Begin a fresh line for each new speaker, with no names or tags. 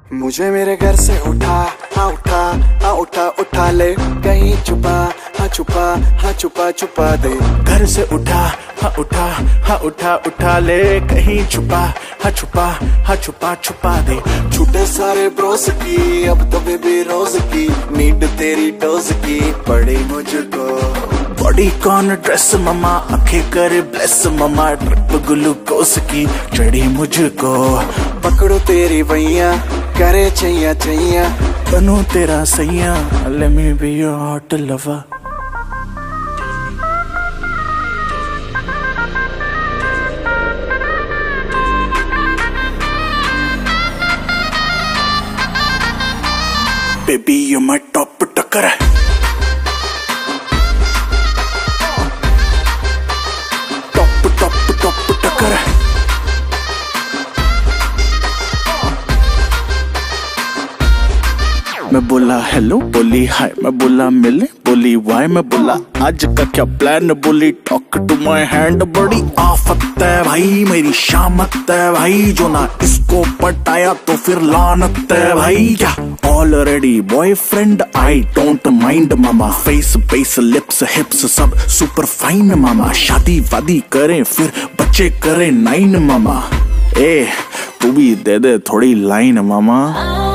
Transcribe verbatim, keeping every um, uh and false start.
मुझे मेरे घर से उठा, हाँ उठा, हाँ उठा उठा ले, कहीं छुपा, हाँ छुपा, हाँ छुपा छुपा दे।
घर से उठा, हाँ उठा, हाँ उठा उठा ले, कहीं छुपा, हाँ छुपा, हाँ छुपा छुपा दे।
छूटे सारे ब्रोस की, अब तो बेबी रोज की, नीड तेरी डोज की पड़ी मुझको।
बॉडी कौन ड्रेस ममा, आंखें करे ब्लेस ममा, ट्रिप ग्लूकोस की चढ़ी मुझको।
पकड़ो तेरी भैया, करे चैया चैया,
बनू तेरा सैया, let me be your hot lover। Baby you're my top टक्कर, टॉप टॉप टॉप टक्कर। मैं बोला हेलो, बोली हाय, मैं बोला मिले, बोली वाई, मैं बोला आज का क्या प्लान, बोली टॉक टू माय हैंड। बड़ी आफत है भाई, मेरी शामत है भाई, जो ना इसको पटाया तो फिर लानत है भाई। क्या already boyfriend, I don't mind मामा, फेस बेस लिप्स हिप्स सब सुपर फाइन मामा, शादी वादी करें फिर बच्चे करें नाइन मामा। ए तू भी दे दे थोड़ी लाइन मामा।